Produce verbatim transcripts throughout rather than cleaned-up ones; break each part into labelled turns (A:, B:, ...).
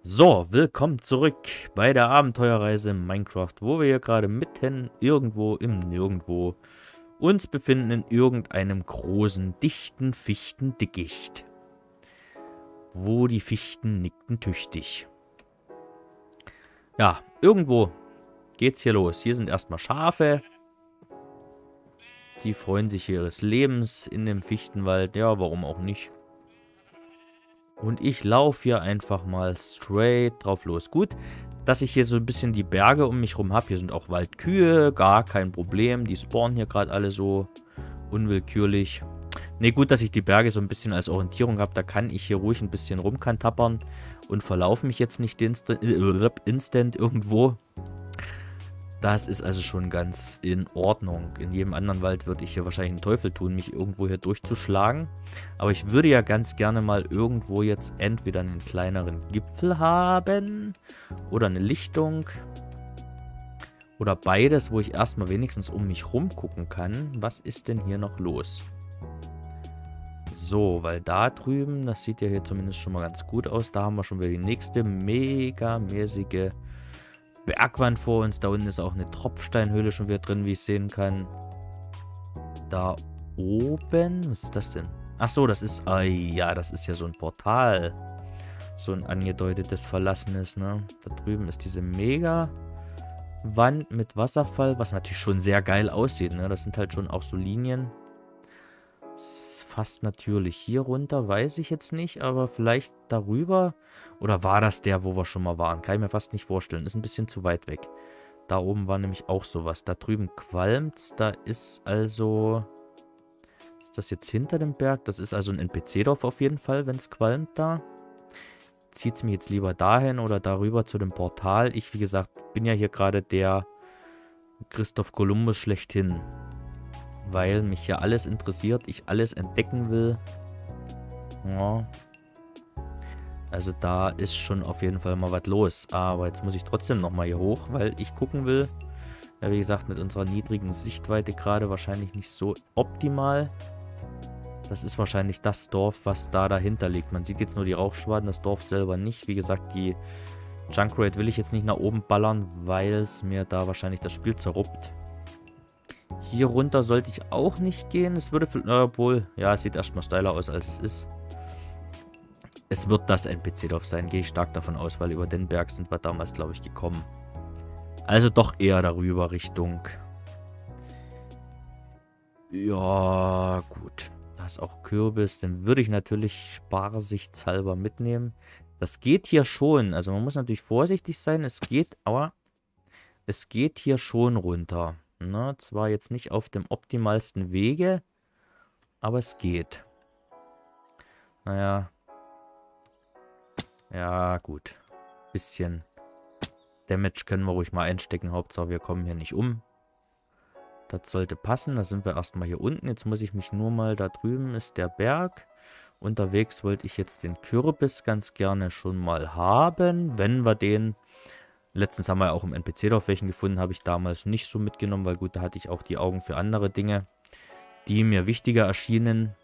A: So, willkommen zurück bei der Abenteuerreise in Minecraft, wo wir hier gerade mitten irgendwo im Nirgendwo uns befinden in irgendeinem großen, dichten Fichtendickicht, wo die Fichten nickten tüchtig. Ja, irgendwo geht's hier los. Hier sind erstmal Schafe. Die freuen sich ihres Lebens in dem Fichtenwald. Ja, warum auch nicht. Und ich laufe hier einfach mal straight drauf los. Gut, dass ich hier so ein bisschen die Berge um mich rum habe. Hier sind auch Waldkühe, gar kein Problem. Die spawnen hier gerade alle so unwillkürlich. Ne, gut, dass ich die Berge so ein bisschen als Orientierung habe. Da kann ich hier ruhig ein bisschen rumkantappern und verlaufe mich jetzt nicht instant, äh, instant irgendwo. Das ist also schon ganz in Ordnung. In jedem anderen Wald würde ich hier wahrscheinlich einen Teufel tun, mich irgendwo hier durchzuschlagen. Aber ich würde ja ganz gerne mal irgendwo jetzt entweder einen kleineren Gipfel haben oder eine Lichtung. Oder beides, wo ich erstmal wenigstens um mich rum gucken kann. Was ist denn hier noch los? So, weil da drüben, das sieht ja hier zumindest schon mal ganz gut aus. Da haben wir schon wieder die nächste megamäßige Bergwand vor uns. Da unten ist auch eine Tropfsteinhöhle schon wieder drin, wie ich sehen kann. Da oben, was ist das denn? Ach so, das ist, ah ja, das ist ja so ein Portal. So ein angedeutetes Verlassenes, ne? Da drüben ist diese Mega-Wand mit Wasserfall, was natürlich schon sehr geil aussieht, ne? Das sind halt schon auch so Linien. Ist fast natürlich. Hier runter weiß ich jetzt nicht, aber vielleicht darüber. Oder war das der, wo wir schon mal waren? Kann ich mir fast nicht vorstellen. Ist ein bisschen zu weit weg. Da oben war nämlich auch sowas. Da drüben qualmt's. Da ist also... Ist das jetzt hinter dem Berg? Das ist also ein N P C-Dorf auf jeden Fall, wenn es qualmt da. Zieht es mich jetzt lieber dahin oder darüber zu dem Portal? Ich, wie gesagt, bin ja hier gerade der Christoph Kolumbus schlechthin. Weil mich hier alles interessiert, ich alles entdecken will. Ja. Also da ist schon auf jeden Fall mal was los. Aber jetzt muss ich trotzdem nochmal hier hoch, weil ich gucken will. Ja, wie gesagt, mit unserer niedrigen Sichtweite gerade wahrscheinlich nicht so optimal. Das ist wahrscheinlich das Dorf, was da dahinter liegt. Man sieht jetzt nur die Rauchschwaden, das Dorf selber nicht. Wie gesagt, die Junkrate will ich jetzt nicht nach oben ballern, weil es mir da wahrscheinlich das Spiel zerruppt. Hier runter sollte ich auch nicht gehen. Es würde, obwohl, ja, es sieht erstmal steiler aus, als es ist. Es wird das N P C-Dorf sein, gehe ich stark davon aus, weil über den Berg sind wir damals, glaube ich, gekommen. Also doch eher darüber Richtung. Ja, gut. Da ist auch Kürbis, den würde ich natürlich sparsichtshalber mitnehmen. Das geht hier schon, also man muss natürlich vorsichtig sein, es geht, aber es geht hier schon runter. Na, zwar jetzt nicht auf dem optimalsten Wege, aber es geht. Naja. Ja, gut. Bisschen Damage können wir ruhig mal einstecken. Hauptsache, wir kommen hier nicht um. Das sollte passen. Da sind wir erstmal hier unten. Jetzt muss ich mich nur mal... Da drüben ist der Berg. Unterwegs wollte ich jetzt den Kürbis ganz gerne schon mal haben. Wenn wir den... Letztens haben wir ja auch im N P C-Dorf welchen gefunden, habe ich damals nicht so mitgenommen, weil gut, da hatte ich auch die Augen für andere Dinge, die mir wichtiger erschienen.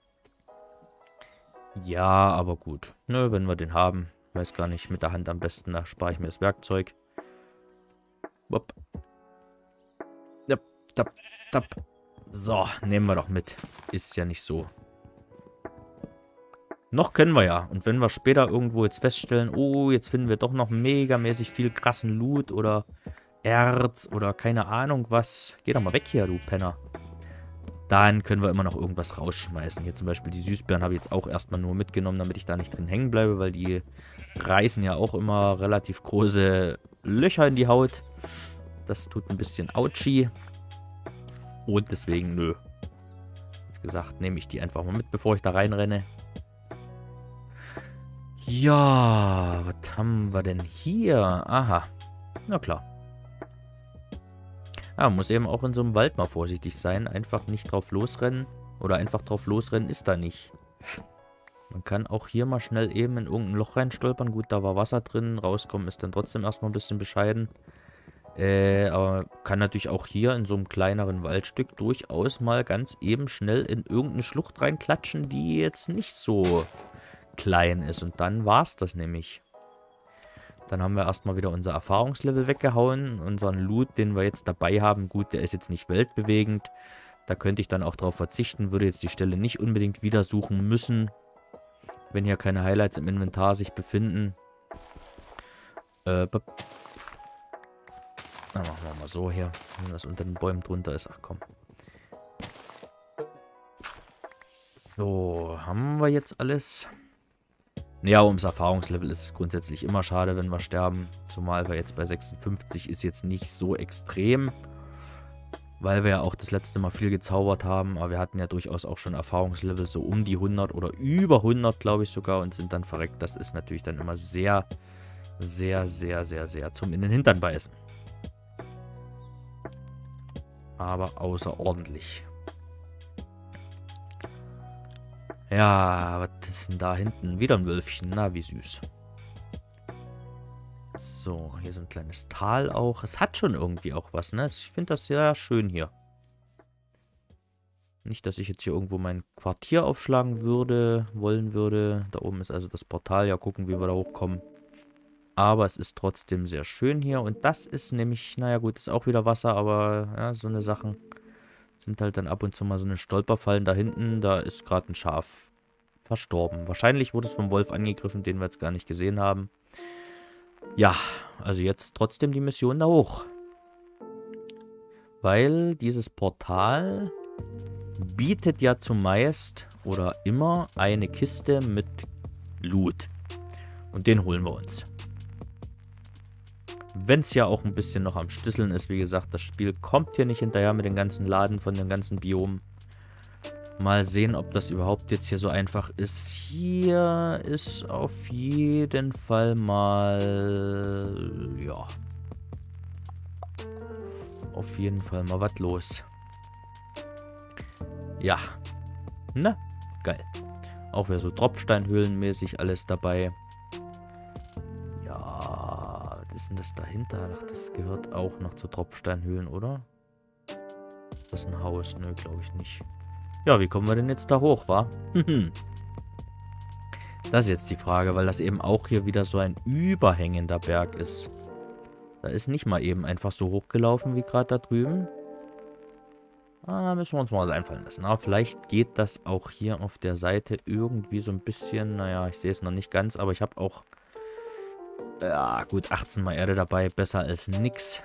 A: Ja, aber gut. Ne, wenn wir den haben, weiß gar nicht, mit der Hand am besten, da spare ich mir das Werkzeug. Wupp. Dap, dap, dap. So, nehmen wir doch mit. Ist ja nicht so. Noch können wir ja. Und wenn wir später irgendwo jetzt feststellen, oh, jetzt finden wir doch noch megamäßig viel krassen Loot oder Erz oder keine Ahnung was. Geh doch mal weg hier, du Penner. Dann können wir immer noch irgendwas rausschmeißen. Hier zum Beispiel die Süßbeeren habe ich jetzt auch erstmal nur mitgenommen, damit ich da nicht drin hängen bleibe, weil die reißen ja auch immer relativ große Löcher in die Haut. Das tut ein bisschen ouchy. Und deswegen, nö. Als gesagt, nehme ich die einfach mal mit, bevor ich da reinrenne. Ja, was haben wir denn hier? Aha, na klar. Ja, muss eben auch in so einem Wald mal vorsichtig sein. Einfach nicht drauf losrennen. Oder einfach drauf losrennen ist da nicht. Man kann auch hier mal schnell eben in irgendein Loch reinstolpern. Gut, da war Wasser drin. Rauskommen ist dann trotzdem erstmal ein bisschen bescheiden. Äh, aber kann natürlich auch hier in so einem kleineren Waldstück durchaus mal ganz eben schnell in irgendeine Schlucht reinklatschen, die jetzt nicht so klein ist. Und dann war es das nämlich. Dann haben wir erstmal wieder unser Erfahrungslevel weggehauen. Unseren Loot, den wir jetzt dabei haben, gut, der ist jetzt nicht weltbewegend. Da könnte ich dann auch drauf verzichten, würde jetzt die Stelle nicht unbedingt wieder suchen müssen, wenn hier keine Highlights im Inventar sich befinden. Äh, dann machen wir mal so hier, wenn das unter den Bäumen drunter ist. Ach komm. So, haben wir jetzt alles? Ja, ums Erfahrungslevel ist es grundsätzlich immer schade, wenn wir sterben. Zumal wir jetzt bei sechsundfünfzig ist jetzt nicht so extrem. Weil wir ja auch das letzte Mal viel gezaubert haben. Aber wir hatten ja durchaus auch schon Erfahrungslevel so um die hundert oder über hundert, glaube ich sogar. Und sind dann verreckt. Das ist natürlich dann immer sehr, sehr, sehr, sehr, sehr zum in den Hintern beißen. Aber außerordentlich. Ja, was ist denn da hinten? Wieder ein Wölfchen. Na, wie süß. So, hier so ein kleines Tal auch. Es hat schon irgendwie auch was, ne? Ich finde das sehr schön hier. Nicht, dass ich jetzt hier irgendwo mein Quartier aufschlagen würde, wollen würde. Da oben ist also das Portal. Ja, gucken, wie wir da hochkommen. Aber es ist trotzdem sehr schön hier. Und das ist nämlich, naja gut, ist auch wieder Wasser, aber ja, so eine Sachen sind halt dann ab und zu mal so eine Stolperfallen da hinten. Da ist gerade ein Schaf verstorben. Wahrscheinlich wurde es vom Wolf angegriffen, den wir jetzt gar nicht gesehen haben. Ja, also jetzt trotzdem die Mission da hoch. Weil dieses Portal bietet ja zumeist oder immer eine Kiste mit Loot. Und den holen wir uns. Wenn es ja auch ein bisschen noch am Stisseln ist, wie gesagt, das Spiel kommt hier nicht hinterher mit den ganzen Laden von den ganzen Biomen. Mal sehen, ob das überhaupt jetzt hier so einfach ist. Hier ist auf jeden Fall mal, ja, auf jeden Fall mal was los. Ja, na, geil. Auch wieder so Tropfsteinhöhlenmäßig alles dabei. Ja, was ist denn das dahinter? Ach, das gehört auch noch zu Tropfsteinhöhlen, oder? Ist das ein Haus? Nö, glaube ich nicht. Ja, wie kommen wir denn jetzt da hoch, wa? Das ist jetzt die Frage, weil das eben auch hier wieder so ein überhängender Berg ist. Da ist nicht mal eben einfach so hochgelaufen wie gerade da drüben. Ah, müssen wir uns mal was einfallen lassen. Aber vielleicht geht das auch hier auf der Seite irgendwie so ein bisschen. Naja, ich sehe es noch nicht ganz, aber ich habe auch, ja gut, achtzehn Mal Erde dabei. Besser als nix.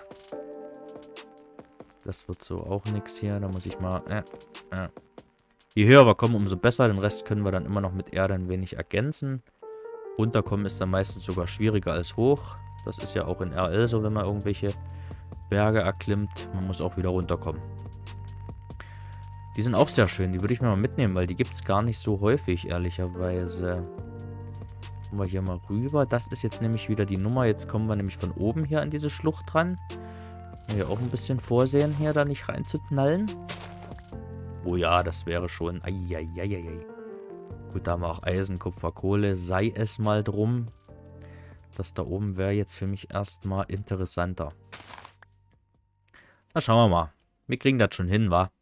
A: Das wird so auch nix hier. Da muss ich mal, äh, äh. Je höher wir kommen, umso besser. Den Rest können wir dann immer noch mit Erde ein wenig ergänzen. Runterkommen ist dann meistens sogar schwieriger als hoch. Das ist ja auch in R L so, wenn man irgendwelche Berge erklimmt. Man muss auch wieder runterkommen. Die sind auch sehr schön. Die würde ich mir mal mitnehmen, weil die gibt es gar nicht so häufig, ehrlicherweise. Kommen wir hier mal rüber. Das ist jetzt nämlich wieder die Nummer. Jetzt kommen wir nämlich von oben hier an diese Schlucht dran. Hier auch ein bisschen vorsehen, hier da nicht reinzuknallen. Oh ja, das wäre schon. Eieieiei. Gut, da haben wir auch Eisen, Kupfer, Kohle. Sei es mal drum. Das da oben wäre jetzt für mich erstmal interessanter. Na, schauen wir mal. Wir kriegen das schon hin, wa?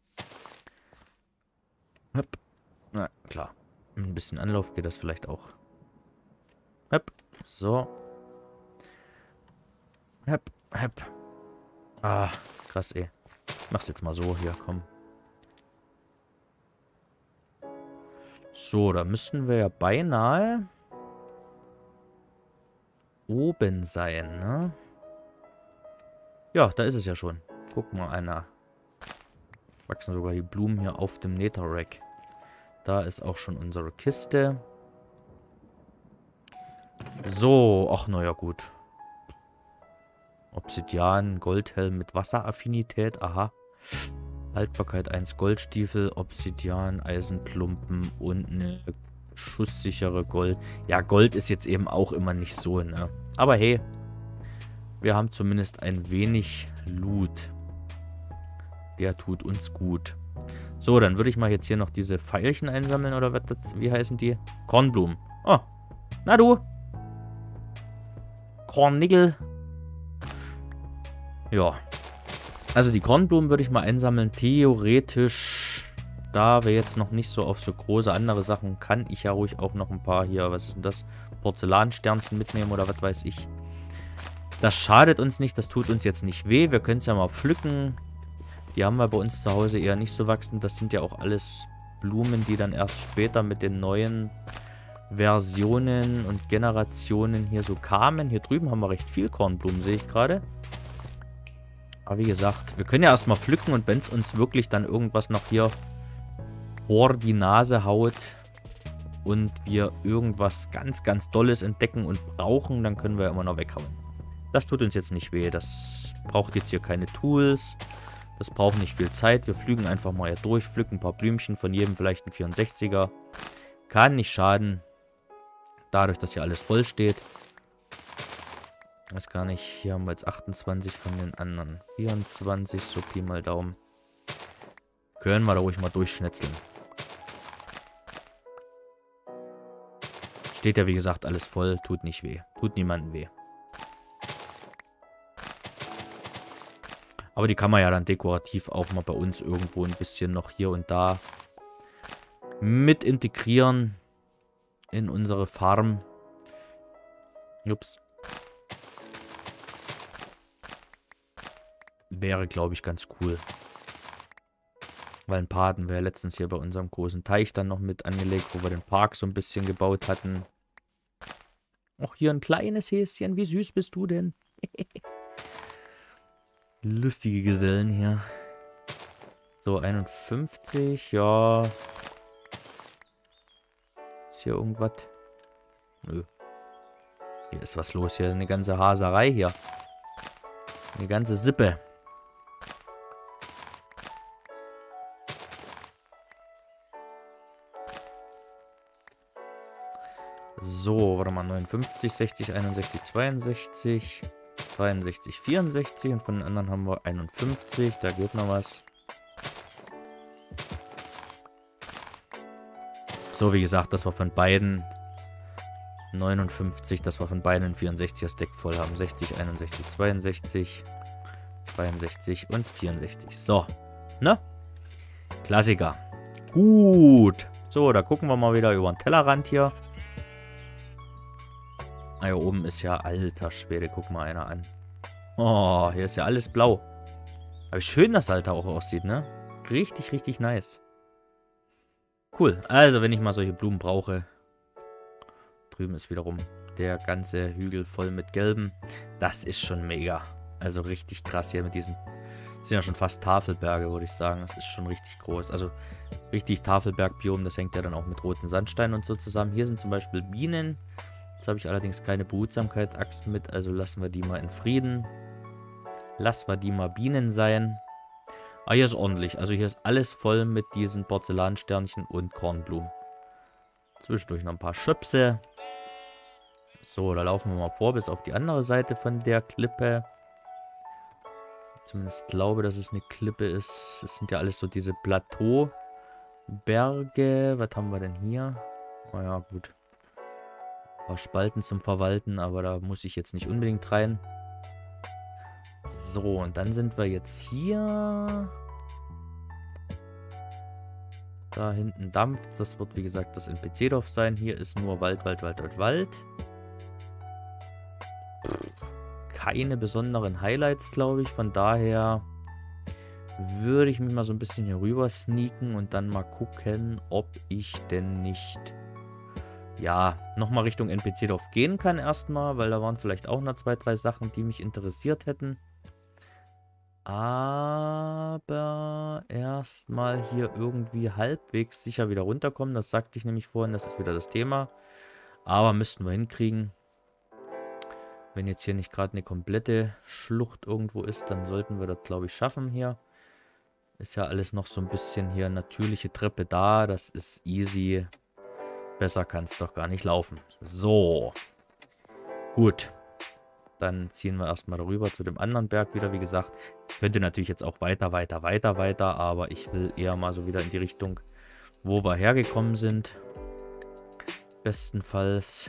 A: Hopp. Na, klar. Ein bisschen Anlauf geht das vielleicht auch. Hopp. So. Hopp. Hopp. Ah, krass, ey. Mach's jetzt mal so hier, komm. So, da müssten wir ja beinahe oben sein, ne? Ja, da ist es ja schon. Guck mal, einer. Wachsen sogar die Blumen hier auf dem Netherrack. Da ist auch schon unsere Kiste. So, ach naja, gut. Obsidian, Goldhelm mit Wasseraffinität, aha. Haltbarkeit eins Goldstiefel, Obsidian, Eisenklumpen und eine schusssichere Gold. Ja, Gold ist jetzt eben auch immer nicht so, ne? Aber hey, wir haben zumindest ein wenig Loot. Der tut uns gut. So, dann würde ich mal jetzt hier noch diese Pfeilchen einsammeln, oder was das, wie heißen die? Kornblumen. Oh, na du. Kornnickel. Ja. Also die Kornblumen würde ich mal einsammeln. Theoretisch, da wir jetzt noch nicht so auf so große andere Sachen, kann ich ja ruhig auch noch ein paar hier, was ist denn das? Porzellansternchen mitnehmen oder was weiß ich. Das schadet uns nicht, das tut uns jetzt nicht weh. Wir können es ja mal pflücken. Die haben wir bei uns zu Hause eher nicht so wachsen. Das sind ja auch alles Blumen, die dann erst später mit den neuen Versionen und Generationen hier so kamen. Hier drüben haben wir recht viel Kornblumen, sehe ich gerade. Aber wie gesagt, wir können ja erstmal pflücken und wenn es uns wirklich dann irgendwas noch hier vor die Nase haut und wir irgendwas ganz, ganz Dolles entdecken und brauchen, dann können wir immer noch weghauen. Das tut uns jetzt nicht weh. Das braucht jetzt hier keine Tools. Das braucht nicht viel Zeit. Wir flügen einfach mal hier durch, pflücken ein paar Blümchen, von jedem vielleicht ein vierundsechziger. Kann nicht schaden. Dadurch, dass hier alles voll steht. Ich weiß gar nicht, hier haben wir jetzt achtundzwanzig von den anderen. vierundzwanzig, so Pi mal Daumen. Können wir da ruhig mal durchschnetzeln. Steht ja wie gesagt alles voll, tut nicht weh. Tut niemandem weh. Aber die kann man ja dann dekorativ auch mal bei uns irgendwo ein bisschen noch hier und da mit integrieren in unsere Farm. Ups. Wäre, glaube ich, ganz cool. Weil ein paar hatten wir ja letztens hier bei unserem großen Teich dann noch mit angelegt, wo wir den Park so ein bisschen gebaut hatten. Auch hier ein kleines Häschen. Wie süß bist du denn? Lustige Gesellen hier. So, einundfünfzig, ja. Ist hier irgendwas? Nö. Hier ist was los hier. Eine ganze Haserei hier. Eine ganze Sippe. So, warte mal, neunundfünfzig, sechzig, einundsechzig, zweiundsechzig, dreiundsechzig, vierundsechzig und von den anderen haben wir einundfünfzig, da geht noch was. So, wie gesagt, dass wir von beiden neunundfünfzig, dass wir von beiden ein vierundsechziger Stack voll haben. sechzig, einundsechzig, zweiundsechzig, zweiundsechzig und vierundsechzig. So, ne? Klassiker. Gut. So, da gucken wir mal wieder über den Tellerrand hier. Ah, hier oben ist ja alter Schwede. Guck mal einer an. Oh, hier ist ja alles blau. Aber wie schön das Alter auch aussieht, ne? Richtig, richtig nice. Cool. Also, wenn ich mal solche Blumen brauche. Drüben ist wiederum der ganze Hügel voll mit Gelben. Das ist schon mega. Also richtig krass hier mit diesen... Das sind ja schon fast Tafelberge, würde ich sagen. Das ist schon richtig groß. Also richtig Tafelbergbiom. Das hängt ja dann auch mit roten Sandsteinen und so zusammen. Hier sind zum Beispiel Bienen. Jetzt habe ich allerdings keine Behutsamkeit-Axt mit, also lassen wir die mal in Frieden. Lassen wir die mal Bienen sein. Ah, hier ist ordentlich. Also hier ist alles voll mit diesen Porzellansternchen und Kornblumen. Zwischendurch noch ein paar Schöpse. So, da laufen wir mal vor bis auf die andere Seite von der Klippe. Zumindest glaube, dass es eine Klippe ist. Es sind ja alles so diese Plateauberge. Was haben wir denn hier? Naja, gut. Ein paar Spalten zum Verwalten, aber da muss ich jetzt nicht unbedingt rein. So, und dann sind wir jetzt hier. Da hinten dampft. Das wird, wie gesagt, das N P C-Dorf sein. Hier ist nur Wald, Wald, Wald, Wald, Wald. Keine besonderen Highlights, glaube ich. Von daher würde ich mich mal so ein bisschen hier rüber sneaken und dann mal gucken, ob ich denn nicht... ja, nochmal Richtung N P C-Dorf gehen kann erstmal, weil da waren vielleicht auch noch zwei, drei Sachen, die mich interessiert hätten. Aber erstmal hier irgendwie halbwegs sicher wieder runterkommen. Das sagte ich nämlich vorhin, das ist wieder das Thema. Aber müssten wir hinkriegen. Wenn jetzt hier nicht gerade eine komplette Schlucht irgendwo ist, dann sollten wir das, glaube ich, schaffen hier. Ist ja alles noch so ein bisschen hier natürliche Treppe da. Das ist easy. Besser kann es doch gar nicht laufen. So. Gut. Dann ziehen wir erstmal darüber zu dem anderen Berg wieder. Wie gesagt, könnte natürlich jetzt auch weiter, weiter, weiter, weiter. Aber ich will eher mal so wieder in die Richtung, wo wir hergekommen sind. Bestenfalls.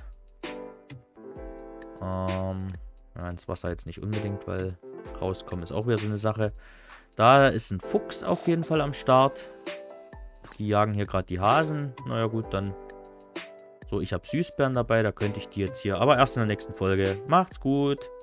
A: Ähm, ja, ins Wasser jetzt nicht unbedingt, weil rauskommen ist auch wieder so eine Sache. Da ist ein Fuchs auf jeden Fall am Start. Die jagen hier gerade die Hasen. Naja gut, dann... So, ich habe Süßbeeren dabei, da könnte ich die jetzt hier... Aber erst in der nächsten Folge. Macht's gut!